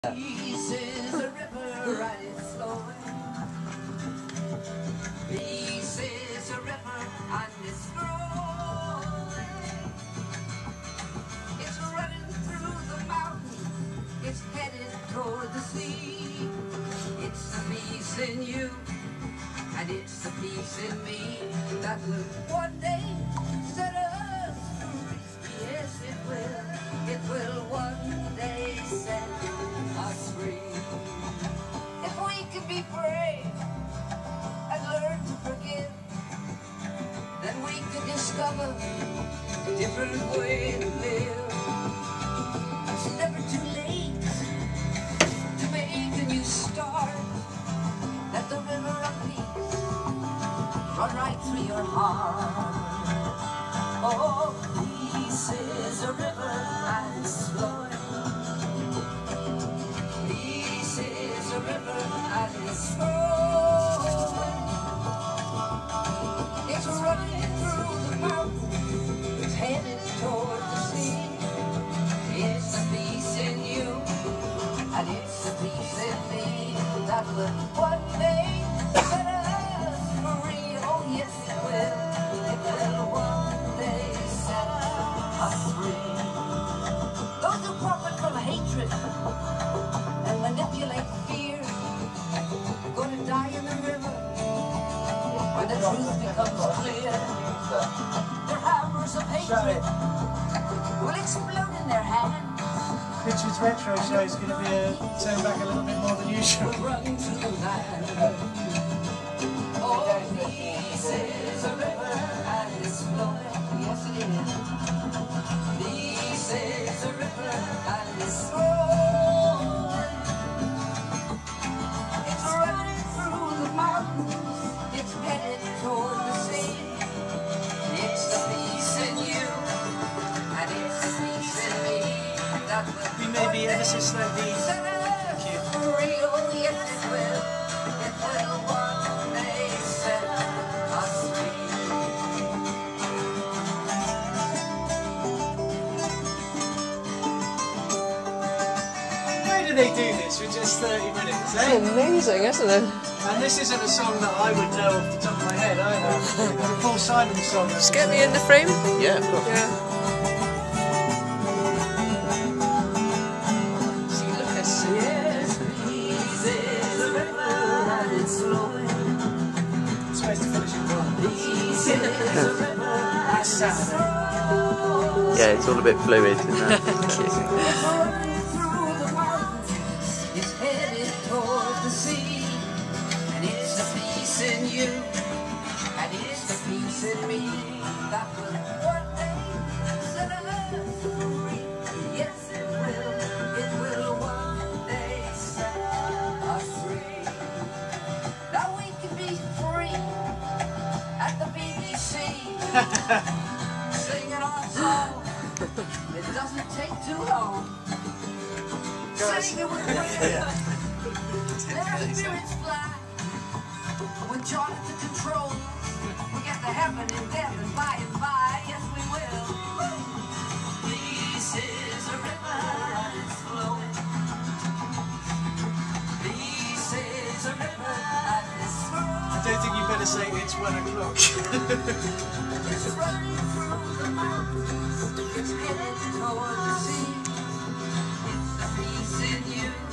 Peace is a river and it's flowing. Peace is a river and it's flowing. It's running through the mountain. It's headed toward the sea. It's the peace in you and it's the peace in me that will one day set us free. Yes, it will. It will one day set us free. If we can be brave and learn to forgive, then we can discover a different way to live. It's never too late to make a new start. Let the river of peace run right through your heart. Oh, peace is a river and it's flowing. Peace is a river and it's flowing. It's running through the mountains. It's headed toward the sea. It's the peace in you and it's the peace in me that will one day set us free. Oh yes it will. It will one day set us free. Those who profit from hatred and manipulate fear are going to die in the river when the truth becomes clear. Their hammers of hatred will explode in their hands. Richard's retro show is going to be turned back a little bit more than usual. Oh, peace is a river and it's flowing. Yes, it is. Peace is a river and it's flowing. It's running through the mountains. It's headed toward the sea. It's the peace in you and it's the peace in me that will. We may be ever so slightly. Thank you. Oh, yes, it will. It will one day set us free. Why do they do this with just 30 minutes, It's eh? amazing, isn't it? And this isn't a song that I would know off the top of my head either. It's a Paul Simon song. Just get me in the frame. Yeah, of course. Yeah. See Lukas. Yes, peace is a river and it's flowing. It's supposed to finish it well. Peace is a river and it's flowing. Yeah, it's all a bit fluid. Isn't it? It's running through the mountains. It's headed toward the sea. And it's the peace in you. And it's the peace in me that will one day set us free. Yes, it will. It will one day set us free. Now we can be free at the BBC. Singing our song. It doesn't take too long. Sing it with me. Their spirits fly. With John at the control, we'll get to heaven and Devon by and by. Yes, we will. Peace is a river and it's flowing. Peace is a river and it's flowing. I don't think you better say it's 1 o'clock. It's running through the mountains. It's headed toward the sea. It's the peace in you